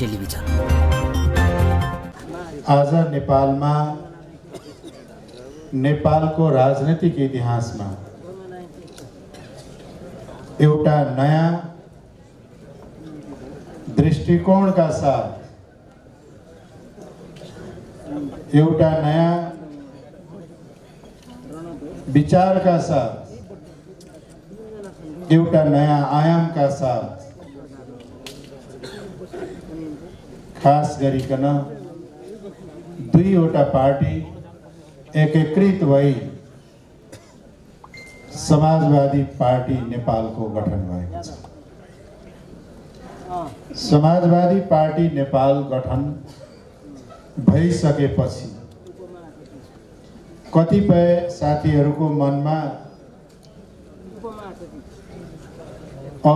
Television. आज नेपालमा नेपालको राजनीतिक इतिहासमा एउटा नयाँ दृष्टिकोणका साथ, एउटा नयाँ विचारका साथ, एउटा नयाँ आयामका साथ खास गरिकन दुईवटा पार्टी एकीकृत भई समाजवादी पार्टी नेपालको गठन भएको छ। समाजवादी पार्टी नेपाल गठन भइसकेपछि कतिपय साथीहरूको मनमा अब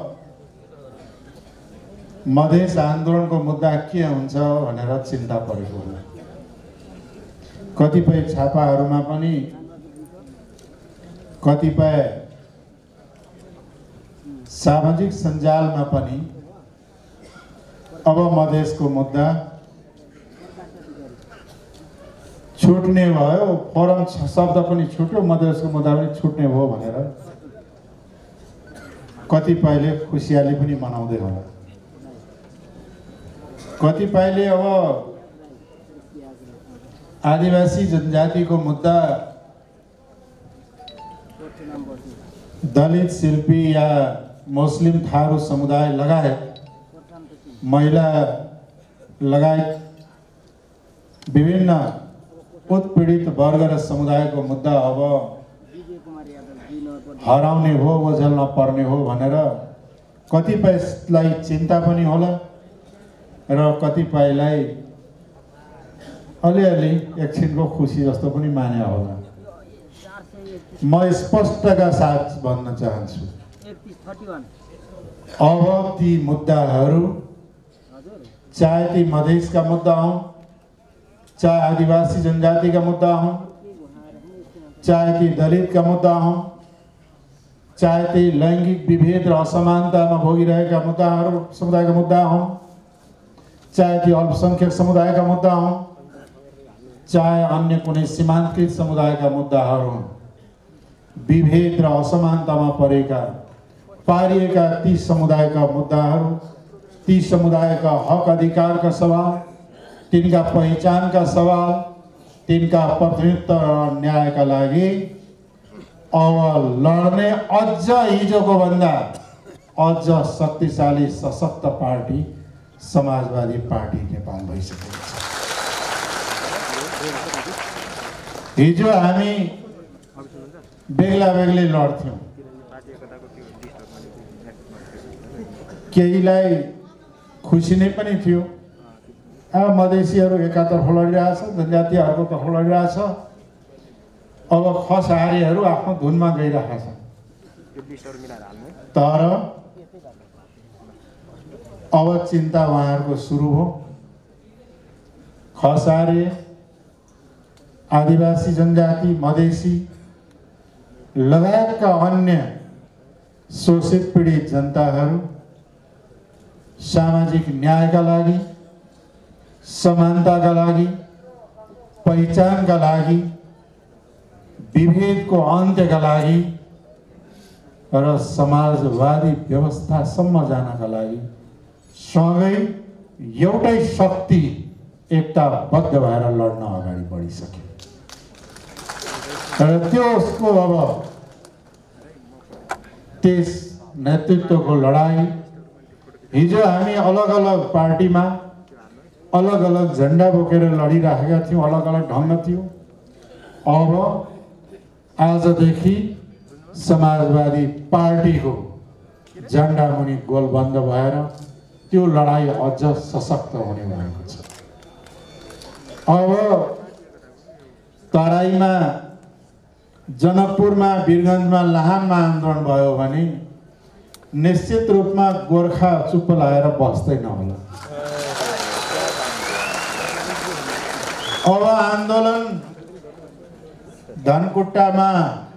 मधेस आन्दोलनको मुद्दा के हुन्छ भनेर चिन्ता परेको होला। कतिपय छापाहरूमा पनि, कतिपय सामाजिक सञ्जालमा पनि अब मधेसको मुद्दा छुट्ने भयो, फोरम शब्द पनि छुट्यो, मधेसको मुद्दा पनि छुट्ने भयो भनेर कतिपयले खुसियाली पनि मनाउँदै होला। कतिपयले अब आदिवासी जनजातिको मुद्दा दलित शिल्पी या मुस्लिम थारू समुदाय लगायत महिला लगायत विभिन्न उत्पीडित वर्ग र समुदायको मुद्दा अब हराउने हो, ओझेलमा पर्ने हो भनेर कतिपयलाई चिन्ता पनि होला र कतिपयलाई अलिअलि एकछिनको खुसी जस्तो पनि माने होला। म स्पष्टका साथ भन्न चाहन्छु, अब ती मुद्दाहरू चाहे ती मधेसका मुद्दा हुन्, चाहे आदिवासी जनजातिका मुद्दा हुन्, चाहे ती दलितका मुद्दा हुन्, चाहे ती लैङ्गिक विभेद र असमानतामा भोगिरहेका मुद्दाहरू समुदायका मुद्दा हुन्, चाहे ती अल्पसङ्ख्यक समुदायका मुद्दा हुन्, चाहे अन्य कुनै सीमान्तकृत समुदायका मुद्दाहरू हुन्, विभेद र असमानतामा पारिएका ती समुदायका मुद्दाहरू, ती समुदायका हक अधिकारका सवाल, तिनका पहिचानका सवाल, तिनका प्रतिनिधित्व र न्यायका लागि अब लड्ने अझ हिजोको भन्दा अझ शक्तिशाली सशक्त पार्टी समाजवादी पार्टी नेपाल भइसकेको छ। हिजो हामी बेग्ला बेग्लै लड्थ्यौँ, केहीलाई खुसी नै पनि थियो। अब मधेसीहरू एकातर्फ लडिरहेछ, जनजातिहरूको तर्फ लडिरहेछ, अब खसहारीहरू आफ्नो धुनमा गइरहेका छन्। तर अब चिन्ता उहाँहरूको सुरु हो। खसहारी, आदिवासी जनजाति, मधेसी लगायतका अन्य शोषित पीडित जनताहरू सामाजिक न्यायका लागि, समानताका लागि, पहिचानका लागि, विभेदको अन्त्यका लागि र समाजवादी व्यवस्थासम्म जानका लागि सँगै एउटै शक्ति एकताबद्ध भएर लड्न अगाडि बढिसक्यो। र त्यसको अब त्यस नेतृत्वको लडाई हिजो हामी अलग अलग पार्टीमा अलग अलग झन्डा बोकेर लडिरहेका थियौँ, अलग अलग ढङ्ग थियो। अब आजदेखि समाजवादी पार्टीको झन्डा मुनि गोलबन्द भएर त्यो लडाई अझ सशक्त हुने भएको छ। अब तराईमा, जनकपुरमा, वीरगन्जमा, लाहाममा आन्दोलन भयो भने निश्चित रूपमा गोर्खा चुप्प लागेर बस्दैन होला। अब आन्दोलन धनकुट्टामा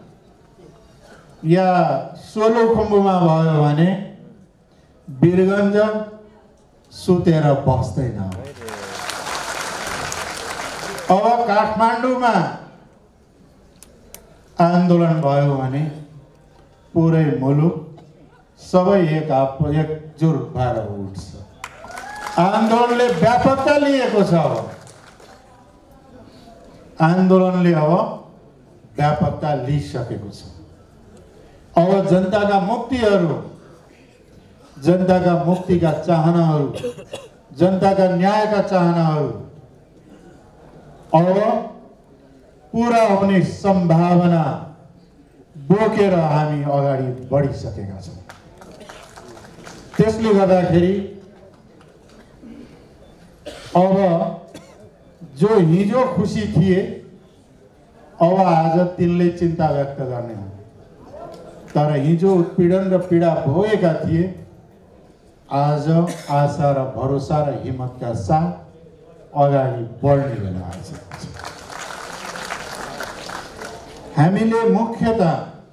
या सोलुखुम्बुमा भयो भने वीरगन्ज, सुतेर बस्दैन। अब काठमाडौँमा आन्दोलन भयो भने पुरै मुलुक सबै एकजुट भएर उठ्छ। आन्दोलनले व्यापकता लिएको छ। आन्दोलनले अब व्यापकता लिइसकेको छ। अब जनताका मुक्तिहरू, जनताका मुक्तिका चाहनाहरू, जनताका न्यायका चाहनाहरू अब पूरा हुने सम्भावना बोकेर हामी अगाडि बढिसकेका छौँ। त्यसले गर्दाखेरि अब जो हिजो खुसी थिए अब आज तिनले चिन्ता व्यक्त गर्ने हो। तर हिजो उत्पीडन र पीडा भोगेका थिए आज आशा र भरोसा र हिम्मतका साथ अगाडि बढ्ने बेला आइसकेको छ। हामीले मुख्यतः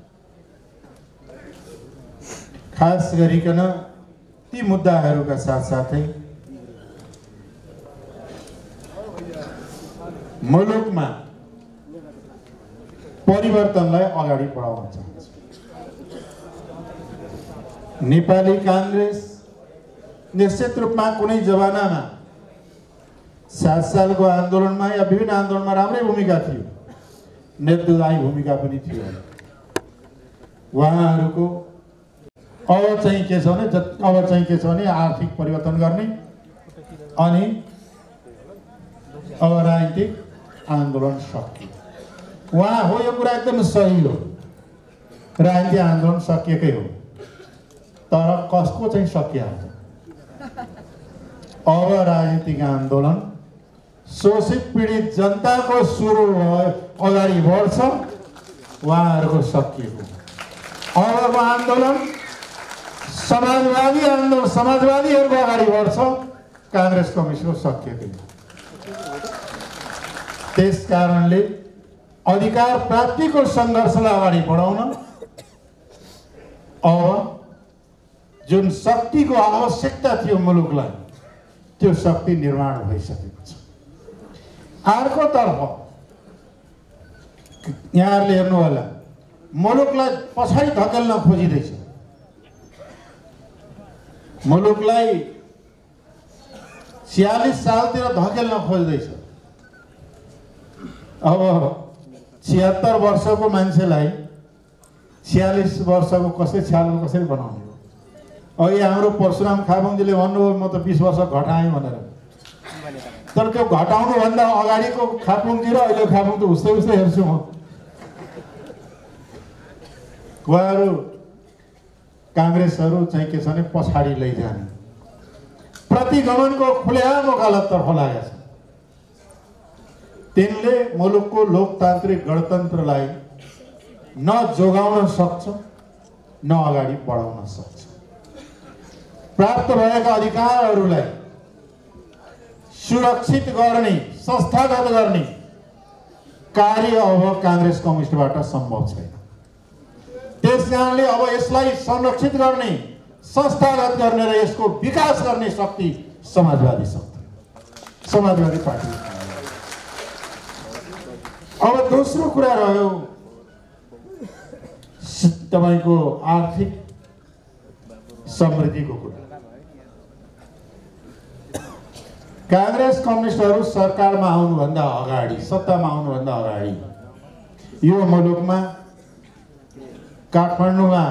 खास गरिकन ती मुद्दाहरूका साथसाथै मुलुकमा परिवर्तनलाई अगाडि बढाउन चाहन्छौँ। नेपाली कांग्रेस निश्चित रूपमा कुनै जमानामा 7 सालको आन्दोलनमा या विभिन्न आन्दोलनमा राम्रै भूमिका थियो, नेतृत्वदायी भूमिका पनि थियो। उहाँहरूको अब चाहिँ के छ भने आर्थिक परिवर्तन गर्ने अनि अब राजनीतिक आन्दोलन सकियो। उहाँ हो, यो कुरा एकदम सही हो, राजनीतिक आन्दोलन सकिएकै हो। तर कसको चाहिँ सकिहाल्छ। अब राजनीतिक आन्दोलन शोषित पीडित जनताको सुरु अगाडि बढ्छ, उहाँहरूको सकिएको। अबको आन्दोलन समाजवादीहरूको अगाडि बढ्छ, कांग्रेस कम्युनिस्टको सकिएकै। त्यस कारणले अधिकार प्राप्तिको सङ्घर्षलाई अगाडि बढाउन अब जुन शक्तिको आवश्यकता थियो मुलुकलाई, त्यो शक्ति निर्माण भइसकेको छ। अर्कोतर्फ यहाँहरूले हेर्नु होला, मुलुकलाई पछाडि धकेल्न खोजिँदैछ। मुलुकलाई 46 सालतिर धकेल्न खोज्दैछ। अब 76 वर्षको मान्छेलाई 46 वर्षको कसरी बनाउने हो? अघि हाम्रो परशुराम खापुङजीले भन्नुभयो म त 20 वर्ष घटाएँ भनेर। तर त्यो घटाउनुभन्दा अगाडिको खापुङजी र अहिले खापुङ त उस्तै हेर्छु म। उहाँहरू कांग्रेसहरू चाहिँ के छ भने पछाडि लैजाने प्रतिगमनको खुलेआम वकालततर्फ लागेका छन्। तिनले मुलुकको लोकतान्त्रिक गणतन्त्रलाई न जोगाउन सक्छ न अगाडि बढाउन सक्छ। प्राप्त भएका अधिकारहरूलाई सुरक्षित गर्ने, संस्थागत गर्ने कार्य अब कांग्रेस कम्युनिस्टबाट सम्भव छैन। त्यसकारणले अब यसलाई संरक्षित गर्ने, संस्थागत गर्ने र यसको विकास गर्ने शक्ति समाजवादी पार्टी। अब दोस्रो कुरा रह्यो तपाईको आर्थिक समृद्धिको कुरा। कांग्रेस कम्युनिस्टहरू सरकारमा आउनुभन्दा अगाडि, सत्तामा आउनुभन्दा अगाडि यो मुलुकमा काठमाडौँमा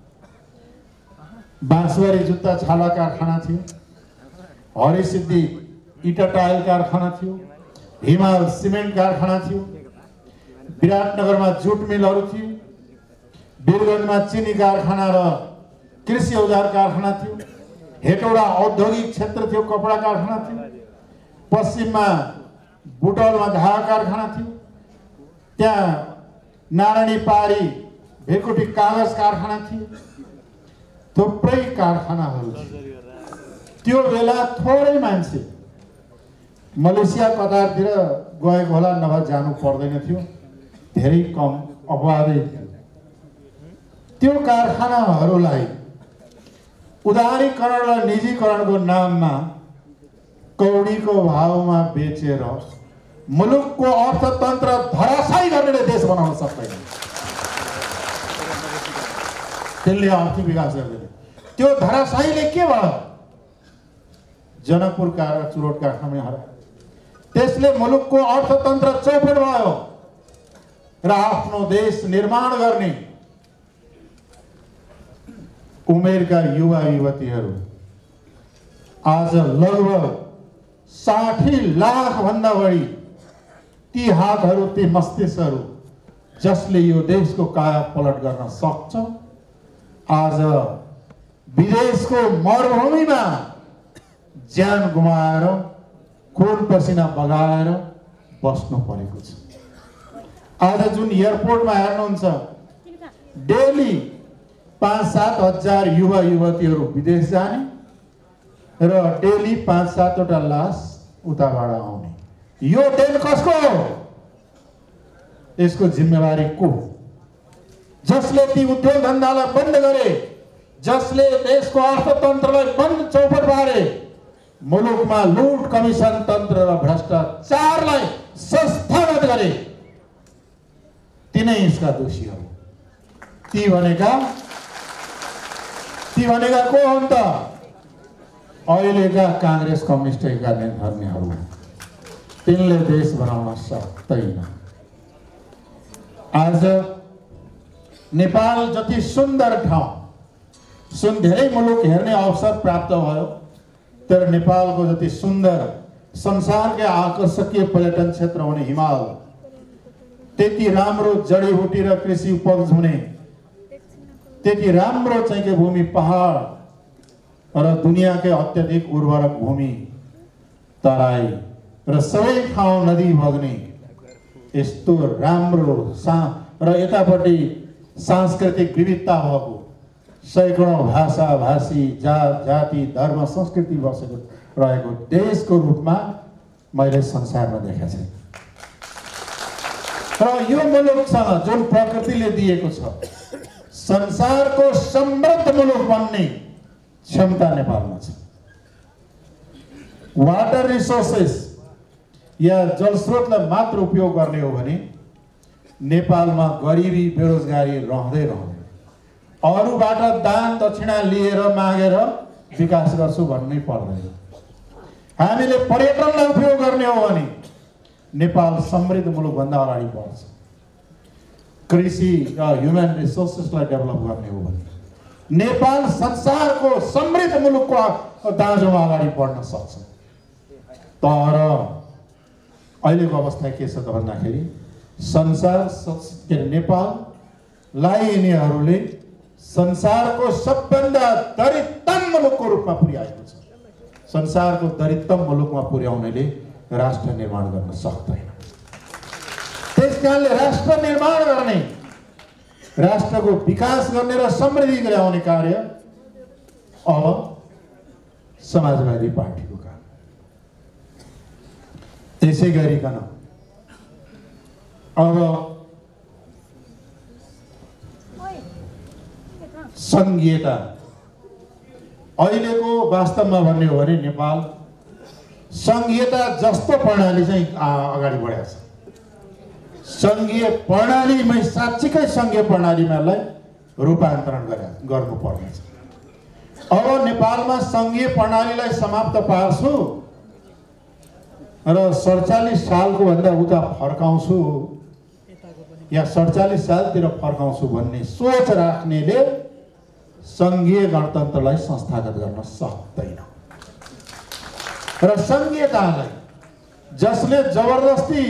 बाँसबारी जुत्ता छाला कारखाना थियो, हरिसिद्धि इटा टाइल कारखाना थियो, हिमाल सिमेन्ट कारखाना थियो, विराटनगरमा जुट मिलहरू थियो, वीरगञ्जमा चिनी कारखाना र कृषि औजार कारखाना थियो, हेटौडा औद्योगिक क्षेत्र थियो, कपडा कारखाना थियो, पश्चिममा बुटौलमा धागा कारखाना थियो, त्यहाँ नारायणी पारी भेकुटी कागज कारखाना थियो, थुप्रै कारखानाहरू थिए। त्यो बेला थोरै मान्छे मलेसिया कतारतिर गएको होला, नभए जानु पर्दैन थियो, धेरै कम अपवादै थियो। त्यो कारखानाहरूलाई उदारीकरण र निजीकरणको नाममा कौडीको भावमा बेचेर मुलुकको अर्थतन्त्र धराशायी गर्नेले देश बनाउन सक्दैन। त्यसले आर्थिक विकास गर्दैन। त्यो धराशायीले के भयो? जनकपुरका र चुरोट काठमाडौँ हरायो। त्यसले मुलुकको अर्थतन्त्र चौपट भयो र आफ्नो देश निर्माण गर्ने उमेरका युवा युवतीहरू आज लगभग 60 लाख भन्दा बढी ती हातहरू, ती मस्तिष्कहरू जसले यो देशको काया पलट गर्न सक्छ, आज विदेशको मरुभूमिमा ज्यान गुमाएर खून पसिना बगाएर बस्नु परेको छ। आज जुन एयरपोर्टमा हेर्नुहुन्छ, डेली 5-7 हजार युवा युवतीहरू विदेश जाने र डेली 5-7 वटा लास उताबाट आउने। यो देन कसको हो? यसको जिम्मेवारी को? जसले ती उद्योग धन्दालाई बन्द गरे, जसले देशको अर्थतन्त्रलाई बन्द चौपट पारे, मुलुकमा लुट कमिसन तन्त्र र भ्रष्टाचारलाई संस्थागत गरे, तिनै यसका दोषीहरू। ती भनेका को हुन् त? अहिलेका कांग्रेस कम्युनिस्टका नेताहरू। तिनले देश बनाउन सक्दैन। आज नेपाल जति सुन्दर ठाउँ, धेरै मुलुक हेर्ने अवसर प्राप्त भयो, तर नेपालको जति सुन्दर संसारकै आकर्षकीय पर्यटन क्षेत्र हुने हिमाल, त्यति राम्रो जडीबुटी र कृषि उपज हुने, त्यति राम्रो चाहिँ भूमि पहाड र दुनियाँकै अत्यधिक उर्वरक भूमि, तराई र सबै ठाउँ नदी बग्ने यस्तो राम्रो र यतापट्टि सांस्कृतिक विविधता भएको, सैकडौं भाषा भाषी जात जाति धर्म संस्कृति बसेको रहेको देशको रूपमा मैले संसारमा देखेको छु। र यो मुलुकसँग जुन प्रकृतिले दिएको छ, संसारको समृद्ध मुलुक बन्ने क्षमता नेपालमा छ। वाटर रिसोर्सेस या जलस्रोतलाई मात्र उपयोग गर्ने हो भने नेपालमा गरिबी बेरोजगारी रहँदै अरूबाट दान दक्षिणा लिएर मागेर विकास गर्छु भन्नै पर्दैन। हामीले पर्यटनलाई उपयोग गर्ने हो भने नेपाल समृद्ध मुलुक भन्दा अगाडि बढ्छ। कृषि र ह्युमन रिसोर्सेसलाई डेभलप गर्ने हो भने नेपाल संसारको समृद्ध मुलुकको दाँजोमा अगाडि बढ्न सक्छ। तर अहिलेको अवस्था के छ त भन्दाखेरि नेपाललाई यिनीहरूले संसारको सबभन्दा दरिद्रतम मुलुकको रूपमा पुर्याएको छ। संसारको दरिद्रतम मुलुकमा पुर्याउनेले राष्ट्र निर्माण गर्न सक्दैन। त्यसकारणले राष्ट्र निर्माण गर्ने, राष्ट्रको विकास गर्ने र समृद्धि ल्याउने कार्य अब समाजवादी पार्टीको काम। त्यसै गरिकन अब संघीयता, अहिलेको वास्तवमा भन्ने हो भने नेपाल संघीयता जस्तो प्रणाली चाहिँ अगाडि बढेको छ। संघीय प्रणालीमै साँच्चीकै संघीय प्रणालीमा रूपान्तरण गर्नुपर्नेछ। अब नेपालमा संघीय प्रणालीलाई समाप्त पार्छु र 47 सालको भन्दा उता फर्काउँछु या 47 सालतिर फर्काउँछु भन्ने सोच राख्नेले संघीय गणतन्त्रलाई संस्थागत गर्न सक्दैन। र संघीयतालाई जसले जबरजस्ती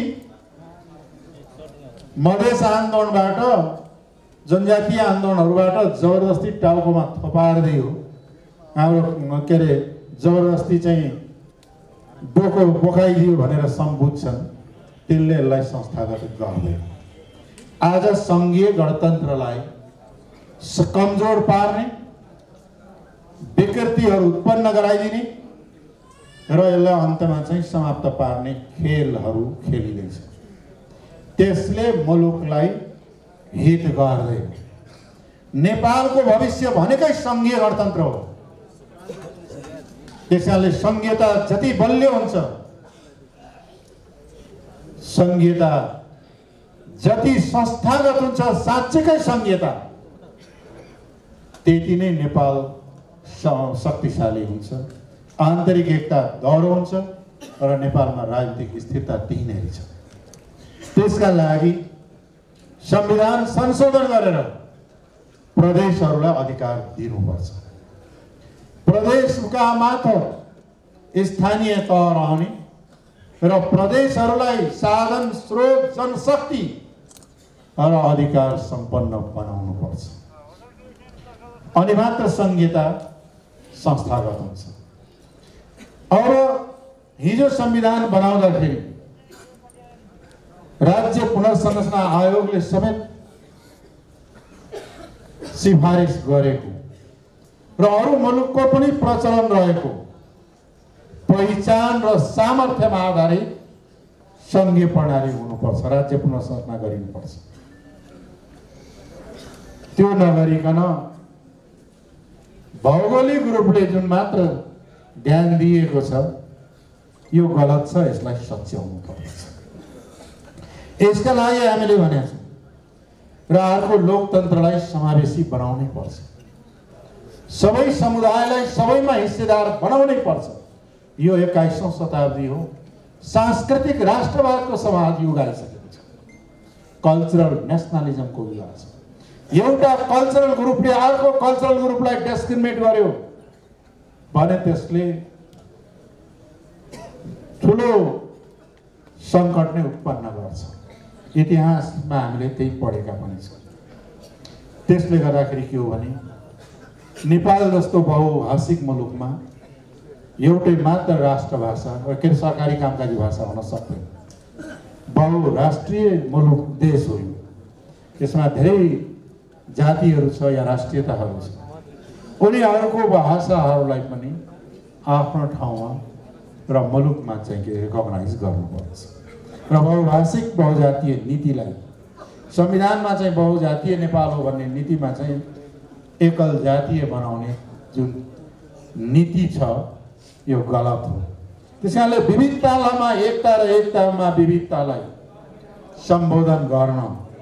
मधेस आन्दोलनबाट, जनजातीय आन्दोलनहरूबाट जबरजस्ती टाउकोमा थपार्दै हो, हाम्रो के अरे जबरजस्ती चाहिँ डोको बोकाइदियो भनेर सम्बुझ्छन्, तिनले यसलाई संस्थागत गर्दैन। आज संघीय गणतन्त्रलाई कमजोर पार्ने, विकृतिहरू उत्पन्न गराइदिने र यसलाई अन्तमा चाहिँ समाप्त पार्ने खेलहरू खेलिँदैछ। त्यसले मुलुकलाई हित गर्दैन। नेपालको भविष्य भनेकै संघीय गणतन्त्र हो। त्यसैले संघीयता जति बलियो हुन्छ, संघीयता जति संस्थागत हुन्छ, साँच्चैकै संघीयता त्यति नै नेपाल शक्तिशाली हुन्छ, आन्तरिक एकता दह्रो हुन्छ र नेपालमा राजनीतिक स्थिरता त्यही नै छ। त्यसका लागि संविधान संशोधन गरेर प्रदेशहरूलाई अधिकार दिनुपर्छ। प्रदेशका मात्र स्थानीय तह रहने र प्रदेशहरूलाई साधन, स्रोत, जनशक्ति र अधिकार सम्पन्न बनाउनुपर्छ। अनि मात्र संघीयता संस्थागत हुन्छ। अब हिजो संविधान बनाउँदाखेरि राज्य पुनर्संरचना आयोगले समेत सिफारिस गरेको र अरू मुलुकको पनि प्रचलन रहेको पहिचान र सामर्थ्यमा आधारित संघीय प्रणाली हुनुपर्छ, राज्य पुनर्संरचना गरिनुपर्छ। त्यो नगरिकन भौगोलिक रूपले जुन मात्र ध्यान दिएको छ यो गलत छ, यसलाई सच्याउनु पर्छ। यसका लागि हामीले भनेका छौँ र अर्को लोकतन्त्रलाई समावेशी बनाउनै पर्छ, सबै समुदायलाई सबैमा हिस्सेदार बनाउनै पर्छ। यो 21औं शताब्दी हो, सांस्कृतिक राष्ट्रवादको समाज युग आइसकेको छ, कल्चरल नेसनलिजमको युग छ। एउटा कल्चरल ग्रुपले अर्को कल्चरल ग्रुपलाई डिस्क्रिमिनेट गर्यो भने त्यसले ठुलो सङ्कट नै उत्पन्न गर्छ। इतिहासमा हामीले त्यही पढेका पनि छौँ। त्यसले गर्दाखेरि के हो भने नेपाल जस्तो बहुभाषिक मुलुकमा एउटै मात्र राष्ट्रभाषा र सरकारी कामकाजी भाषा हुन सक्दैन। बहुराष्ट्रिय मुलुक देश हो, यसमा धेरै जातिहरू छ या राष्ट्रियताहरू छ। उनीहरूको भाषाहरूलाई पनि आफ्नो ठाउँमा र मुलुकमा चाहिँ रिकगनाइज गर्नुपर्छ र बहुभाषिक बहुजातीय नीतिलाई संविधानमा चाहिँ बहुजातीय नेपाल हो भन्ने नीतिमा चाहिँ एकल जातीय बनाउने जुन नीति छ यो गलत हो। त्यसैले विविधतामा एकता र एकतामा विविधतालाई सम्बोधन गर्न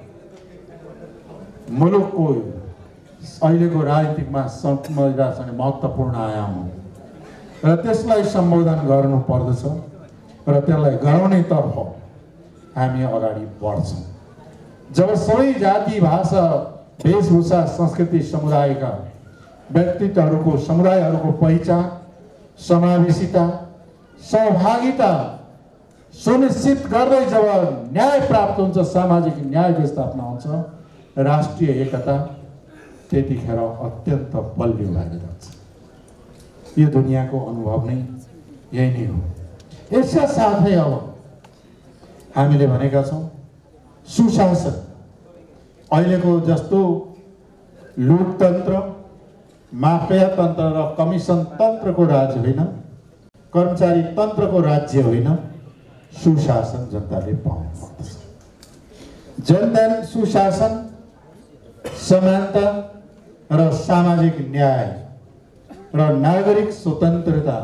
मुलुकको अहिलेको राजनीतिकमा संविधान महत्त्वपूर्ण आयाम हो र त्यसलाई सम्बोधन गर्नु पर्दछ र त्यसलाई गराउनेतर्फ हामी अगाडि बढ्छौँ। जब सबै जाति, भाषा, वेशभूषा, संस्कृति, समुदायका व्यक्तित्वहरूको, समुदायहरूको पहिचान, समावेशिता, सहभागिता सुनिश्चित गर्दै जब न्याय प्राप्त हुन्छ, सामाजिक न्याय स्थापना हुन्छ, राष्ट्रिय एकता त्यतिखेर अत्यन्त बलियो भएर जान्छ। यो दुनियाँको अनुभव नै यही नै हो। यसका साथै अब हामीले भनेका छौँ सुशासन अहिलेको जस्तो लुटतन्त्र, माफिया तन्त्र र कमिसन तन्त्रको राज्य होइन, कर्मचारी तन्त्रको राज्य होइन, सुशासन जनताले पाउनुपर्छ। जनता सुशासन, समानता र सामाजिक न्याय र नागरिक स्वतन्त्रता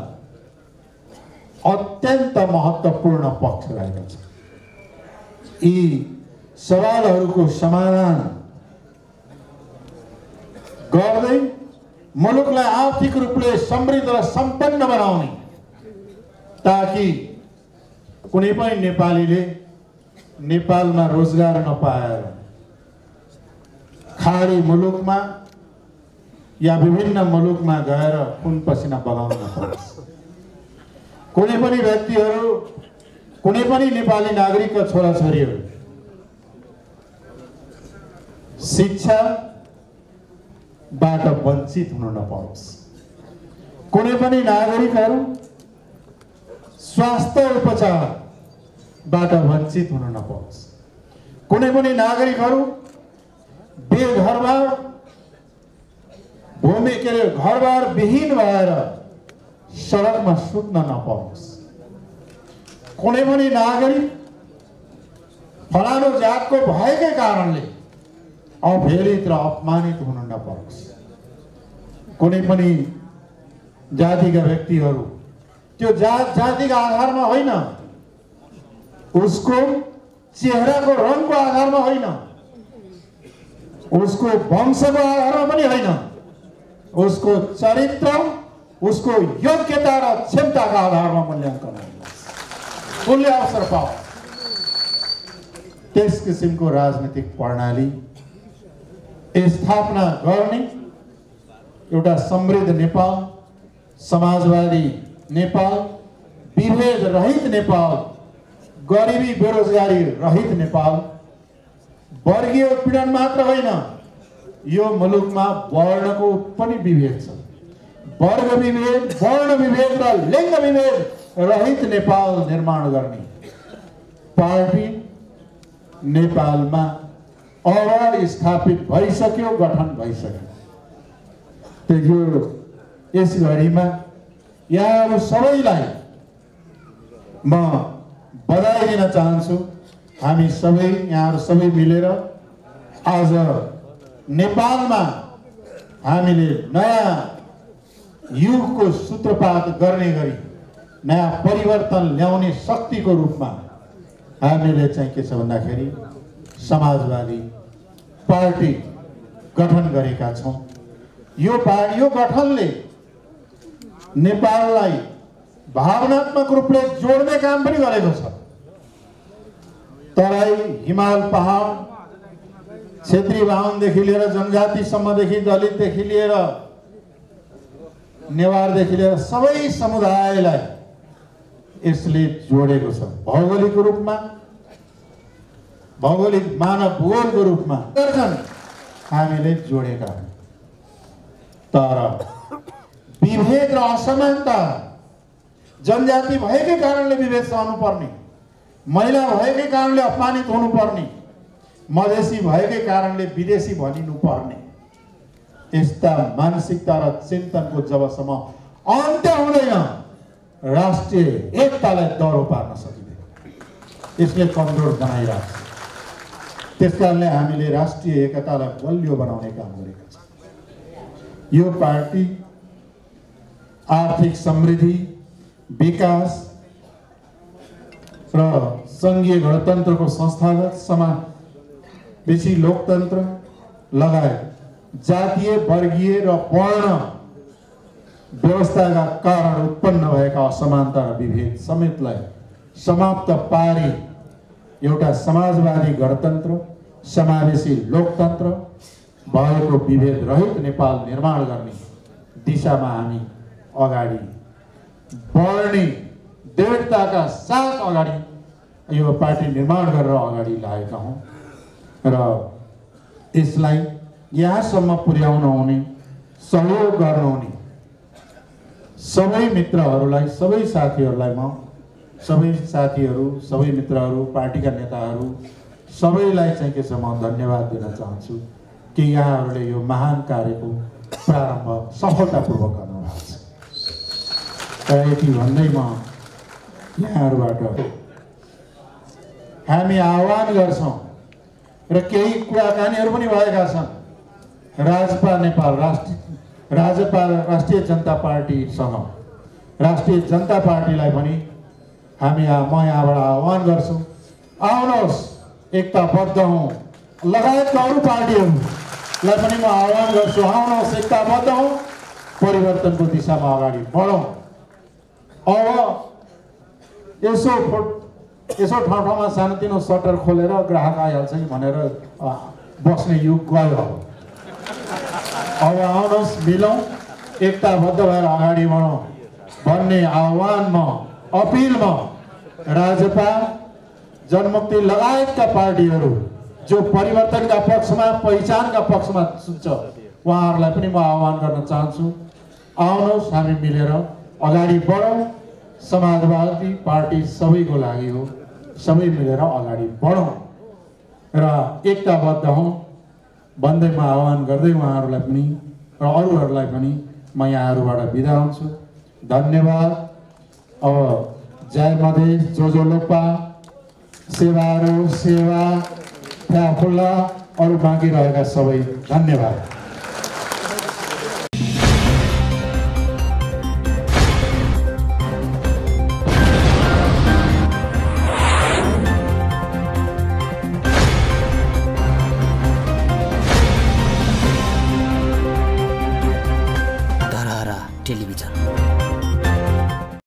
अत्यन्त महत्त्वपूर्ण पक्ष रहेका छन्। यी सवालहरूको समाधान गर्दै मुलुकलाई आर्थिक रूपले समृद्ध र सम्पन्न बनाउने, ताकि कुनै पनि नेपालीले नेपालमा रोजगार नपाएर खाडी मुलुकमा या विभिन्न मुलुकमा गएर खुन पसिना बगाउन नपरोस्। कुनै पनि व्यक्तिहरू, कुनै पनि नेपाली नागरिकका छोराछोरीहरू शिक्षाबाट वञ्चित हुन नपरोस्। कुनै पनि नागरिकहरू स्वास्थ्य उपचारबाट वञ्चित हुन नपरोस्। कुनै पनि नागरिकहरू बेघरबार भूमि घरबार विहीन भएर सडकमा सुत्न नपरोस्। कुनै पनि नागरिक फलानो जातको भएकै कारणले अवहेलित र अपमानित हुन नपरोस्। कुनै पनि जातिका व्यक्तिहरू त्यो जात जातिका आधारमा होइन, उसको चेहराको रङको आधारमा होइन, उसको वंशको आधारमा पनि होइन, उसको चरित्र, उसको योग्यता र क्षमताका आधारमा मूल्याङ्कन हुन्छ। उसले अवसर पाओस्। त्यस किसिमको राजनीतिक प्रणाली स्थापना गर्ने एउटा समृद्ध नेपाल, समाजवादी नेपाल, विभेद रहित नेपाल, गरिबी बेरोजगारी रहित नेपाल, वर्गीय उत्पीडन मात्र होइन, यो मुलुकमा वर्णको पनि विभेद छ, वर्ग विभेद, वर्ण विभेद र लिङ्ग विभेद रहित नेपाल निर्माण गर्ने पार्टी नेपालमा अब स्थापित भइसक्यो, गठन भइसक्यो। त्यो यस घडीमा यहाँहरू सबैलाई म बधाई दिन चाहन्छु। हामी सबै यहाँहरू सबै मिलेर आज नेपालमा हामीले नयाँ युगको सूत्रपात गर्ने गरी नयाँ परिवर्तन ल्याउने शक्तिको रूपमा हामीले चाहिँ के छ भन्दाखेरि समाजवादी पार्टी गठन गरेका छौँ। यो गठनले नेपाललाई भावनात्मक रूपले जोड्ने काम पनि गरेको छ। तराई, हिमाल, पहाड, क्षेत्री बाहुनदेखि लिएर जनजातिसम्मदेखि दलितदेखि लिएर नेवारदेखि लिएर सबै समुदायलाई यसले जोडेको छ। भौगोलिक रूपमा, भौगोलिक मानव भूगोलको रूपमा दर्शन हामीले जोडेका हौँ। तर विभेद र असमानता, जनजाति भएकै कारणले विभेद सहनु पर्ने, महिला भएकै कारणले अपमानित हुनुपर्ने, मधेसी भएकै कारणले विदेशी भनिनु पर्ने, यस्ता मानसिकता र चिन्तनको जबसम्म अन्त्य हुँदैन राष्ट्रिय एकतालाई दह्रो पार्न सकिँदैन। यसले कमजोर बनाइरहेको छ। त्यसकारणले हामीले राष्ट्रिय एकतालाई बलियो बनाउने काम गरेका छौँ। यो पार्टी आर्थिक समृद्धि, विकास र सङ्घीय गणतन्त्रको संस्थागत समावेशी लोकतन्त्र लगायत जातीय, वर्गीय र वर्ण व्यवस्थाका कारण उत्पन्न भएका असमानता र विभेद समेतलाई समाप्त पारी एउटा समाजवादी गणतन्त्र, समावेशी लोकतन्त्र भएको विभेद रहित नेपाल निर्माण गर्ने दिशामा हामी अगाडि बढ्ने दृढताका साथ अगाडि यो पार्टी निर्माण गरेर अगाडि लागेका हौँ र यसलाई यहाँसम्म पुर्याउन हुने, सहयोग गर्न हुने सबै मित्रहरूलाई, सबै साथीहरूलाई म सबै साथीहरू, सबै मित्रहरू, पार्टीका नेताहरू सबैलाई चाहिँ के छ म धन्यवाद दिन चाहन्छु कि यहाँहरूले यो महान कार्यको प्रारम्भ सफलतापूर्वक गर्नुभएको छ। र यति भन्दै म यहाँहरूबाट हामी आह्वान गर्छौँ र केही कुराकानीहरू पनि भएका छन् राजपा नेपाल राष्ट्रिय जनता पार्टीसँग। राष्ट्रिय जनता पार्टीलाई पनि हामी म यहाँबाट आह्वान गर्छु, आउनुहोस् एकताबद्ध हौँ। लगायतका अरू पार्टीहरूलाई पनि म आह्वान गर्छु, आउनुहोस् एकताबद्ध हौँ, परिवर्तनको दिशामा अगाडि बढौँ। अब यसो ठाउँ ठाउँमा सानोतिनो सटर खोलेर ग्राहक आइहाल्छ कि भनेर बस्ने युग गयो। अब आउनुहोस् मिलौँ, एकताबद्ध भएर अगाडि बढौँ भन्ने आह्वानमा, अपिलमा राजपा, जनमुक्ति लगायतका पार्टीहरू जो परिवर्तनका पक्षमा, पहिचानका पक्षमा छ उहाँहरूलाई पनि म आह्वान गर्न चाहन्छु, आउनुहोस् हामी मिलेर अगाडि बढौँ। समाजवादी पार्टी सबैको लागि हो, सबै मिलेर अगाडि बढौँ र एकताबद्ध हौँ भन्दै म आह्वान गर्दै उहाँहरूलाई पनि र अरूहरूलाई पनि म यहाँहरूबाट बिदा हुन्छु। धन्यवाद। अब जय मधेस, जो लोपा, सेवारो सेवा, फ्याफुल्ला, अरू बाँकी रहेका सबै धन्यवाद।